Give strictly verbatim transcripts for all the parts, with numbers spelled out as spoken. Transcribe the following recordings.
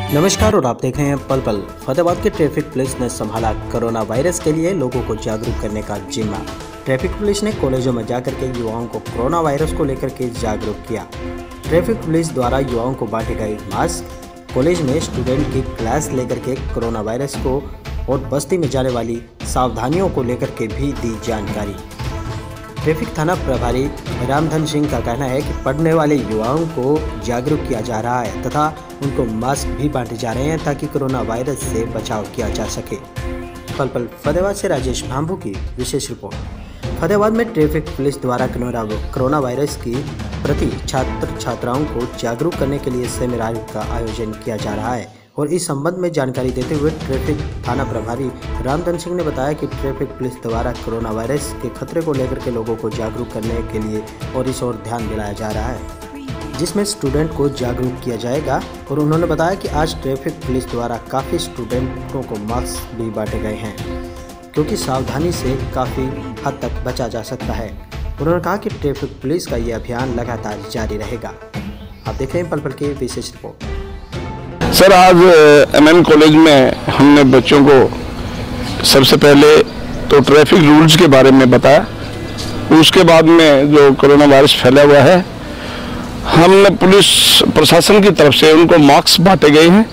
नमस्कार और आप देख रहे हैं पल पल। फतेहाबाद के ट्रैफिक पुलिस ने संभाला कोरोना वायरस के लिए लोगों को जागरूक करने का जिम्मा। ट्रैफिक पुलिस ने कॉलेजों में जाकर के युवाओं को कोरोना वायरस को लेकर के जागरूक किया। ट्रैफिक पुलिस द्वारा युवाओं को बांटे गए मास्क, कॉलेज में स्टूडेंट की क्लास लेकर के कोरोना वायरस को और बस्ती में जाने वाली सावधानियों को लेकर के भी दी जानकारी। ट्रैफिक थाना प्रभारी रामधन सिंह का कहना है कि पढ़ने वाले युवाओं को जागरूक किया जा रहा है तथा उनको मास्क भी बांटे जा रहे हैं ताकि कोरोना वायरस से बचाव किया जा सके। पल पल फतेहाबाद से राजेश भांभू की विशेष रिपोर्ट। फतेहाबाद में ट्रैफिक पुलिस द्वारा कोरोना वायरस की प्रति छात्र छात्राओं को जागरूक करने के लिए सेमिनार का आयोजन किया जा रहा है और इस संबंध में जानकारी देते हुए ट्रैफिक थाना प्रभारी रामधन सिंह ने बताया कि ट्रैफिक पुलिस द्वारा कोरोना वायरस के खतरे को लेकर के लोगों को जागरूक करने के लिए और इस ओर ध्यान दिलाया जा रहा है, जिसमें स्टूडेंट को जागरूक किया जाएगा। और उन्होंने बताया कि आज ट्रैफिक पुलिस द्वारा काफ़ी स्टूडेंटों को मास्क भी बांटे गए हैं क्योंकि सावधानी से काफ़ी हद तक बचा जा सकता है। उन्होंने कहा कि ट्रैफिक पुलिस का ये अभियान लगातार जारी रहेगा। आप देख रहे हैं पल पल की विशेष रिपोर्ट। सर, आज एम एन कॉलेज में हमने बच्चों को सबसे पहले तो ट्रैफिक रूल्स के बारे में बताया, उसके बाद में जो कोरोना वायरस फैला हुआ है हमने पुलिस प्रशासन की तरफ से उनको मास्क बांटे गए हैं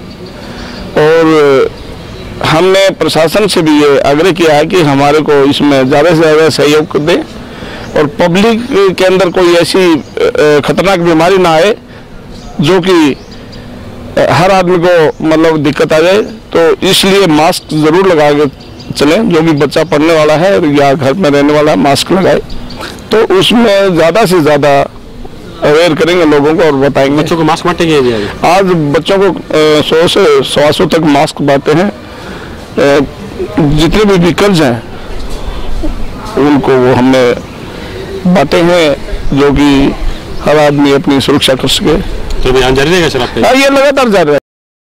और हमने प्रशासन से भी ये आग्रह किया है कि हमारे को इसमें ज़्यादा से ज़्यादा सहयोग दें और पब्लिक के अंदर कोई ऐसी खतरनाक बीमारी ना आए जो कि हर आदमी को मतलब दिक्कत आ जाए, तो इसलिए मास्क ज़रूर लगा के चलें। जो भी बच्चा पढ़ने वाला है या घर में रहने वाला है मास्क लगाए, तो उसमें ज़्यादा से ज़्यादा अवेयर करेंगे लोगों को और बताएंगे। बच्चों को मास्क बांटे गए आज बच्चों को सौ से सवा सौ तक मास्क बांटे हैं। जितने भी व्हीकल्स हैं उनको वो हमने बांटे हैं जो कि हर आदमी अपनी सुरक्षा कर सके। तो अभियान जारी रहेगा सर आपका? हाँ, ये लगातार जारी रहेगा।